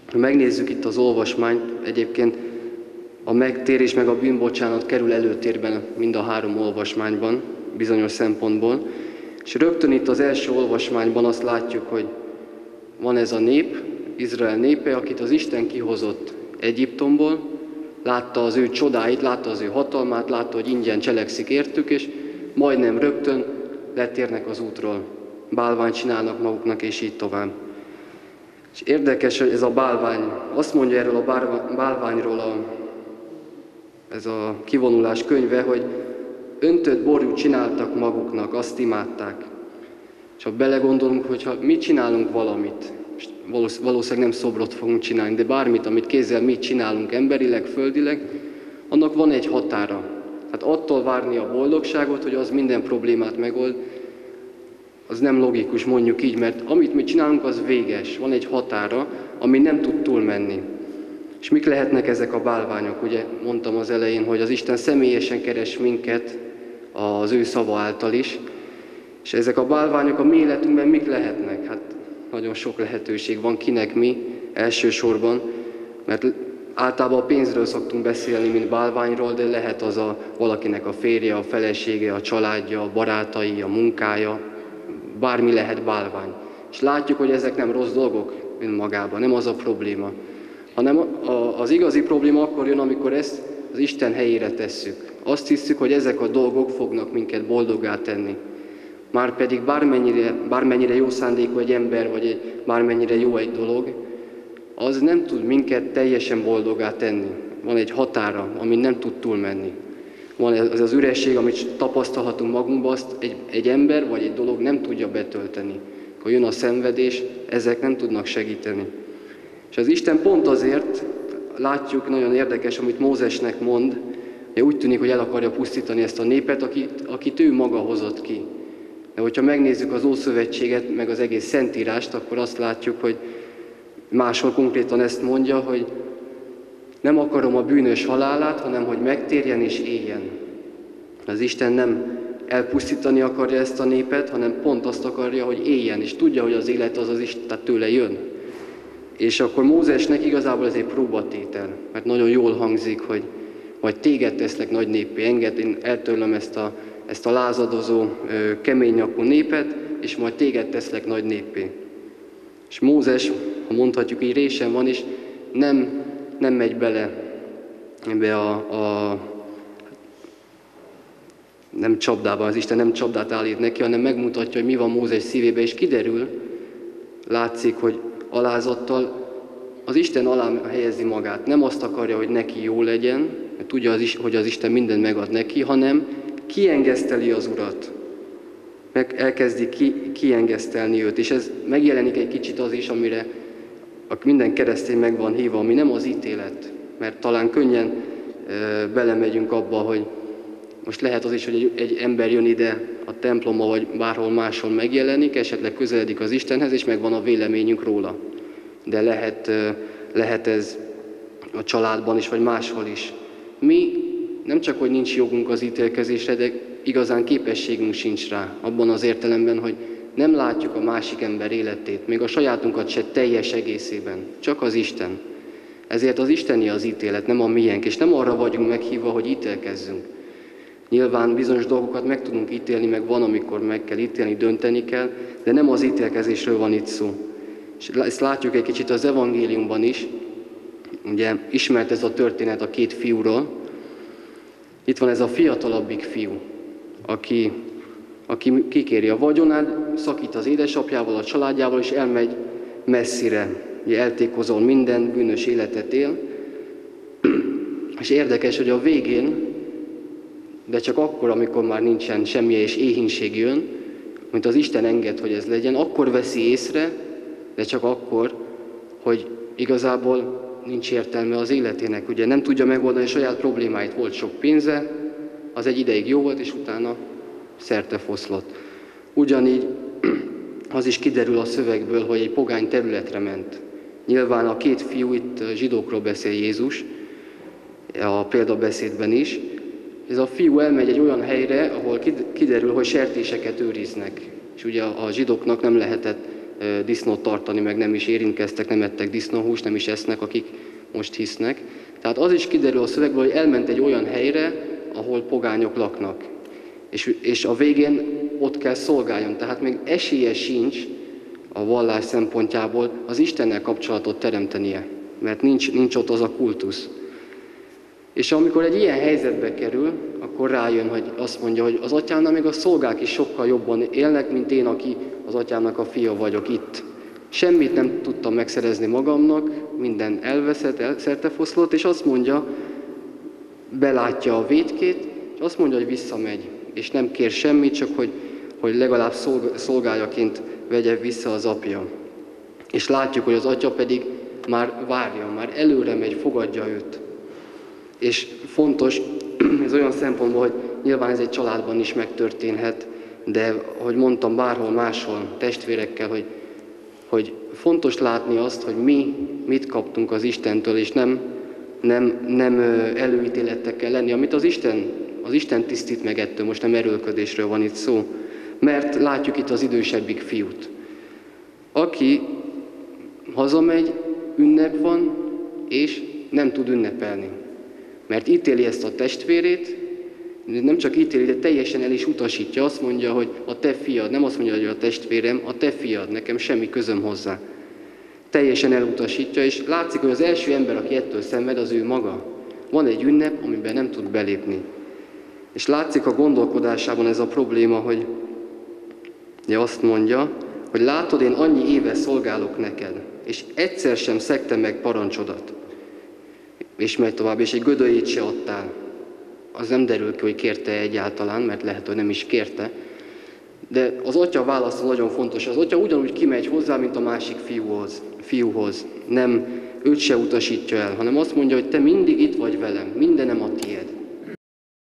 Ha megnézzük itt az olvasmányt, egyébként a megtérés meg a bűnbocsánat kerül előtérben mind a három olvasmányban, bizonyos szempontból. És rögtön itt az első olvasmányban azt látjuk, hogy van ez a nép, Izrael népe, akit az Isten kihozott Egyiptomból, látta az ő csodáit, látta az ő hatalmát, látta, hogy ingyen cselekszik értük, és majdnem rögtön letérnek az útról. Bálványt csinálnak maguknak, és így tovább. És érdekes, hogy ez a bálvány, azt mondja erről a bálványról ez a kivonulás könyve, hogy öntött borút csináltak maguknak, azt imádták. És ha belegondolunk, hogyha mi csinálunk valamit, valószínűleg nem szobrot fogunk csinálni, de bármit, amit kézzel mi csinálunk emberileg, földileg, annak van egy határa. Hát attól várni a boldogságot, hogy az minden problémát megold, az nem logikus, mondjuk így, mert amit mi csinálunk, az véges. Van egy határa, ami nem tud túlmenni. És mik lehetnek ezek a bálványok? Ugye mondtam az elején, hogy az Isten személyesen keres minket az ő szava által is. És ezek a bálványok a mi életünkben mik lehetnek? Hát nagyon sok lehetőség van, kinek mi elsősorban, mert általában a pénzről szoktunk beszélni, mint bálványról, de lehet az valakinek a férje, a felesége, a családja, a barátai, a munkája, bármi lehet bálvány. És látjuk, hogy ezek nem rossz dolgok önmagában, nem az a probléma, hanem az igazi probléma akkor jön, amikor ezt az Isten helyére tesszük. Azt hiszük, hogy ezek a dolgok fognak minket boldoggá tenni. Márpedig bármennyire jó szándékú egy ember, vagy bármennyire jó egy dolog, az nem tud minket teljesen boldoggá tenni. Van egy határa, amin nem tud túlmenni. Van ez az üresség, amit tapasztalhatunk magunkban, azt egy ember vagy egy dolog nem tudja betölteni. Akkor jön a szenvedés, ezek nem tudnak segíteni. És az Isten pont azért, látjuk, nagyon érdekes, amit Mózesnek mond, hogy úgy tűnik, hogy el akarja pusztítani ezt a népet, akit ő maga hozott ki. De hogyha megnézzük az Ószövetséget, meg az egész Szentírást, akkor azt látjuk, hogy máshol konkrétan ezt mondja, hogy nem akarom a bűnös halálát, hanem hogy megtérjen és éljen. Az Isten nem elpusztítani akarja ezt a népet, hanem pont azt akarja, hogy éljen, és tudja, hogy az élet az Isten tőle jön. És akkor Mózesnek igazából ez egy próbatétel, mert nagyon jól hangzik, hogy majd téged teszlek nagy néppé, engedd, én eltörlöm ezt a lázadozó, kemény nyakú népet, és majd téged teszlek nagy néppé. És Mózes, ha mondhatjuk így, résen van, és nem megy bele ebbe nem csapdában, az Isten nem csapdát állít neki, hanem megmutatja, hogy mi van Mózes szívébe, és kiderül, látszik, hogy alázattal az Isten alá helyezi magát. Nem azt akarja, hogy neki jó legyen, mert tudja, hogy az Isten mindent megad neki, hanem kiengeszteli az Urat. Meg elkezdi kiengesztelni őt. És ez megjelenik egy kicsit az is, amire minden keresztény meg van hívva, ami nem az ítélet. Mert talán könnyen belemegyünk abba, hogy most lehet az is, hogy egy ember jön ide a templomba, vagy bárhol máshol megjelenik, esetleg közeledik az Istenhez, és megvan a véleményünk róla. De lehet ez a családban is, vagy máshol is. Mi nem csak, hogy nincs jogunk az ítélkezésre, de igazán képességünk sincs rá, abban az értelemben, hogy nem látjuk a másik ember életét, még a sajátunkat se teljes egészében, csak az Isten. Ezért az isteni az ítélet, nem a miénk, és nem arra vagyunk meghívva, hogy ítélkezzünk. Nyilván bizonyos dolgokat meg tudunk ítélni, meg van, amikor meg kell ítélni, dönteni kell, de nem az ítélkezésről van itt szó. És ezt látjuk egy kicsit az evangéliumban is. Ugye ismert ez a történet a két fiúról. Itt van ez a fiatalabbik fiú, aki kikéri a vagyonát, szakít az édesapjával, a családjával, és elmegy messzire. Ugye eltékozol minden, bűnös életet él. És érdekes, hogy a végén, de csak akkor, amikor már nincsen semmi és éhínség jön, mint az Isten enged, hogy ez legyen, akkor veszi észre, de csak akkor, hogy igazából nincs értelme az életének. Ugye nem tudja megoldani a saját problémáit. Volt sok pénze, az egy ideig jó volt, és utána szertefoszlott. Ugyanígy az is kiderül a szövegből, hogy egy pogány területre ment. Nyilván a két fiú, itt zsidókról beszél Jézus, a példabeszédben is. Ez a fiú elmegy egy olyan helyre, ahol kiderül, hogy sertéseket őriznek. És ugye a zsidóknak nem lehetett disznót tartani, meg nem is érintkeztek, nem ettek disznóhúst, nem is esznek, akik most hisznek. Tehát az is kiderül a szövegből, hogy elment egy olyan helyre, ahol pogányok laknak. És a végén ott kell szolgáljon. Tehát még esélye sincs a vallás szempontjából az Istennel kapcsolatot teremtenie, mert nincs ott az a kultusz. És amikor egy ilyen helyzetbe kerül, akkor rájön, hogy azt mondja, hogy az atyámnál még a szolgák is sokkal jobban élnek, mint én, aki az atyámnak a fia vagyok itt. Semmit nem tudtam megszerezni magamnak, minden elveszett, szertefoszlott, és azt mondja, belátja a vétkét, és azt mondja, hogy visszamegy, és nem kér semmit, csak hogy legalább szolgájaként vegye vissza az apja. És látjuk, hogy az atya pedig már várja, már előre megy, fogadja őt. És fontos, ez olyan szempontból, hogy nyilván ez egy családban is megtörténhet, de, hogy mondtam, bárhol máshol, testvérekkel, hogy fontos látni azt, hogy mi mit kaptunk az Istentől, és nem előítélettekkel lenni, amit az Isten tisztít meg ettől, most nem erőlködésről van itt szó. Mert látjuk itt az idősebbik fiút, aki hazamegy, ünnep van, és nem tud ünnepelni. Mert ítéli ezt a testvérét, nem csak ítéli, de teljesen el is utasítja. Azt mondja, hogy a te fiad, nem azt mondja, hogy a testvérem, a te fiad, nekem semmi közöm hozzá. Teljesen elutasítja, és látszik, hogy az első ember, aki ettől szenved, az ő maga. Van egy ünnep, amiben nem tud belépni. És látszik a gondolkodásában ez a probléma, hogy azt mondja, hogy látod, én annyi éve szolgálok neked, és egyszer sem szegtem meg parancsodat. És megy tovább, és egy gödöljét se adtál. Az nem derül ki, hogy kérte egyáltalán, mert lehet, hogy nem is kérte. De az atya válasza nagyon fontos. Az atya ugyanúgy kimegy hozzá, mint a másik fiúhoz. Nem, őt se utasítja el, hanem azt mondja, hogy te mindig itt vagy velem, mindenem a tied.